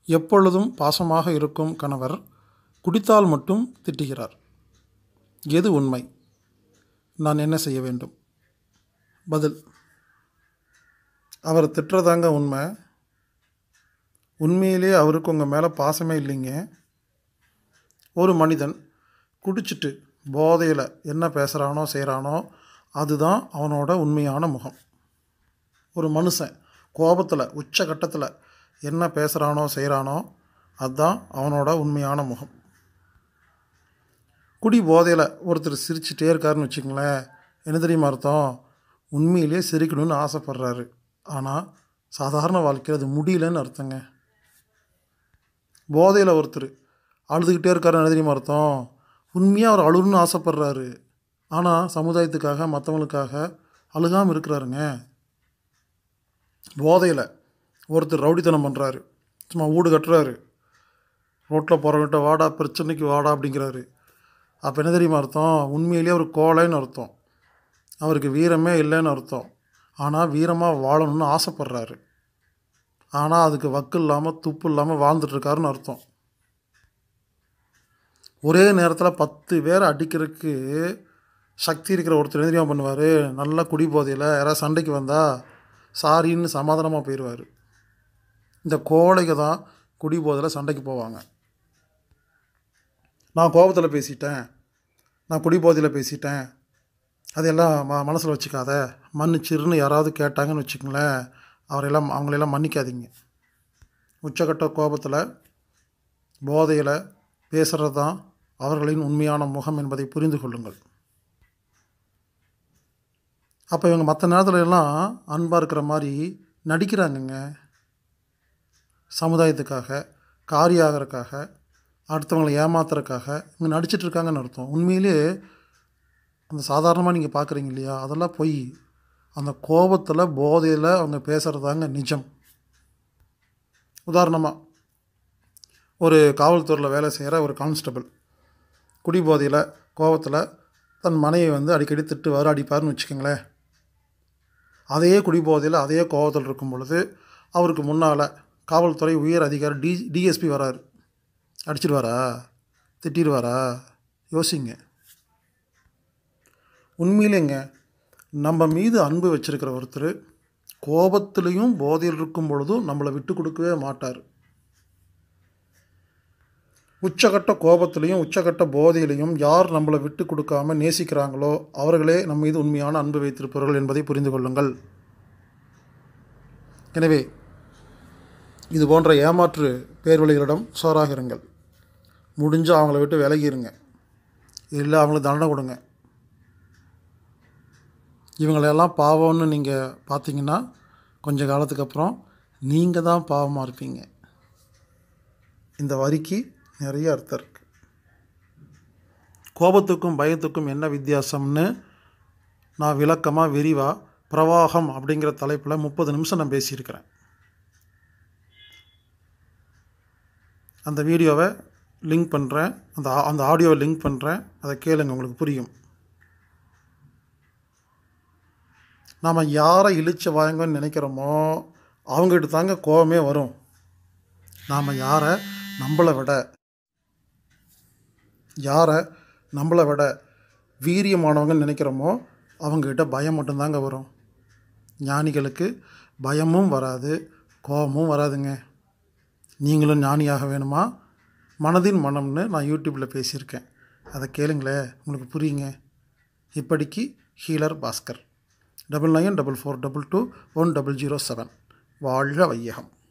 எப்பொழுதும் பாசமாக இருக்கும் கணவர் குடித்தால் மட்டும் திட்டுகிறார். எது உண்மை? நான் என்ன செய்ய வேண்டும்? பதில்: அவர் திட்டுறதாங்க உண்மை. உண்மையிலே அவருக்கு உங்கள் மேலே பாசமே இல்லைங்க. ஒரு மனிதன் குடிச்சிட்டு போதையில் என்ன பேசுகிறானோ செய்கிறானோ அதுதான் அவனோட உண்மையான முகம். ஒரு மனுஷன் கோபத்தில் உச்சகட்டத்தில் என்ன பேசுகிறானோ செய்கிறானோ அதுதான் அவனோட உண்மையான முகம். குடி போதையில் ஒருத்தர் சிரிச்சிட்டே இருக்காருன்னு வச்சுங்களேன், என்ன தெரியுமா அர்த்தம்? உண்மையிலே சிரிக்கணும்னு ஆசைப்படுறாரு, ஆனால் சாதாரண வாழ்க்கையில் அது முடியலன்னு அர்த்தங்க. போதையில் ஒருத்தர் அழுதுகிட்டே இருக்காருன்னு என்ன தெரியுமா அர்த்தம்? உண்மையாக அவர் அழுகணும்னு ஆசைப்படுறாரு, ஆனால் சமுதாயத்துக்காக மற்றவங்களுக்காக அழுகாமல் இருக்கிறாருங்க. போதையில் ஒருத்தர் ரவுடித்தனம் பண்ணுறாரு, சும்மா வீடு கட்டுறாரு, ரோட்டில் போகிறவங்கிட்ட வாடா பிரச்சனைக்கு வாடா அப்படிங்கிறாரு. அப்போ என்ன தெரியுமா அர்த்தம்? உண்மையிலேயே அவர் கோழைன்னு அர்த்தம். அவருக்கு வீரமே இல்லைன்னு அர்த்தம். ஆனால் வீரமாக வாழணும்னு ஆசைப்படுறாரு, ஆனால் அதுக்கு வக்கு இல்லாமல் துப்பு இல்லாமல் வாழ்ந்துட்டுருக்காருன்னு அர்த்தம். ஒரே நேரத்தில் 10 பேரை அடிக்கிறதுக்கு சக்தி இருக்கிற ஒருத்தர் என்ன தெரியுமா பண்ணுவார்? நல்லா குடி போதையில் யாராவது சண்டைக்கு வந்தால் சாரின்னு சமாதானமாக போயிடுவார். இந்த கோழைக்கு தான் குடி போதையில் சண்டைக்கு போவாங்க. நான் கோபத்தில் பேசிட்டேன், நான் குடி போதையில் பேசிட்டேன், அதையெல்லாம் மனசில் வச்சுக்காத, மன்னிச்சிருன்னு யாராவது கேட்டாங்கன்னு வச்சுக்கங்களேன், அவங்களெல்லாம் மன்னிக்காதீங்க. உச்சக்கட்ட கோபத்தில் போதையில் பேசுகிறது தான் அவர்களின் உண்மையான முகம் என்பதை புரிந்து கொள்ளுங்கள். அப்போ இவங்க மற்ற நேரத்துல எல்லாம் அன்பாக இருக்கிற மாதிரி நடிக்கிறாங்கங்க. சமுதாயத்துக்காக, காரியாகிறதுக்காக, அடுத்தவங்களை ஏமாத்துறதுக்காக இவங்க நடிச்சிட்டு இருக்காங்கன்னு அர்த்தம். உண்மையிலே அந்த சாதாரணமாக நீங்கள் பார்க்குறீங்க இல்லையா, அதெல்லாம் பொய். அந்த கோபத்தில் போதையில் அவங்க பேசுகிறதாங்க நிஜம். உதாரணமாக ஒரு காவல்துறையில் வேலை செய்கிற ஒரு கான்ஸ்டபிள் குடி போதையில் கோபத்தில் தன் மனைவி அடிக்கடி திட்டுவார், அடிப்பார்னு வச்சுக்கோங்களேன். அதே குடி போதையில் அதே கோபத்தில் இருக்கும் பொழுது அவருக்கு முன்னால் காவல்துறை உயர் அதிகாரி டிஎஸ்பி வராரு. அடிச்சிடுவாரா? திட்டிடுவாரா? யோசிங்க. உண்மையிலேங்க நம்ம மீது அன்பு வச்சிருக்கிற ஒருத்தர் கோபத்திலையும் போதையில் இருக்கும் பொழுதும் நம்மளை விட்டு கொடுக்கவே மாட்டார். உச்சகட்ட கோபத்திலையும் உச்சகட்ட போதையிலையும் யார் நம்மளை விட்டு கொடுக்காம நேசிக்கிறாங்களோ அவர்களே நம்ம மீது உண்மையான அன்பு வைத்திருப்பவர்கள் என்பதை புரிந்து கொள்ளுங்கள். எனவே இது போன்ற ஏமாற்று பேர்வழிகளிடம் சோறாக இருங்கள். முடிஞ்சால் அவங்கள விட்டு விலகிருங்க, இல்லை அவங்களுக்கு தண்டனை கொடுங்க. இவங்களெல்லாம் பாவம்னு நீங்கள் பார்த்தீங்கன்னா கொஞ்சம் காலத்துக்கு அப்புறம் நீங்கள் தான் பாவமாக இருப்பீங்க. இந்த வரிக்கு நிறைய அர்த்தம் இருக்குது. கோபத்துக்கும் பயத்துக்கும் என்ன வித்தியாசம்னு நான் விளக்கமாக விரிவாக பிரவாகம் அப்படிங்கிற தலைப்பில் 30 நிமிஷம் நான் பேசியிருக்கிறேன். அந்த வீடியோவை லிங்க் பண்ணுறேன், அந்த ஆடியோவை லிங்க் பண்ணுறேன், அதை கேளுங்க, உங்களுக்கு புரியும். நாம் யாரை இழிச்ச வாங்கன்னு நினைக்கிறோமோ அவங்ககிட்ட தாங்க கோபமே வரும். நாம் யாரை நம்மளை விட வீரியமானவங்கன்னு நினைக்கிறோமோ அவங்ககிட்ட பயம் மட்டும்தாங்க வரும். ஞானிகளுக்கு பயமும் வராது, கோபமும் வராதுங்க. நீங்களும் ஞானியாக வேணுமா? மனதின் மனம்னு நான் யூடியூப்பில் பேசியிருக்கேன், அதை கேளுங்களேன், உங்களுக்கு புரியுங்க. இப்படிக்கு ஹீலர் பாஸ்கர். 9944221007. வாழ்க வையகம்.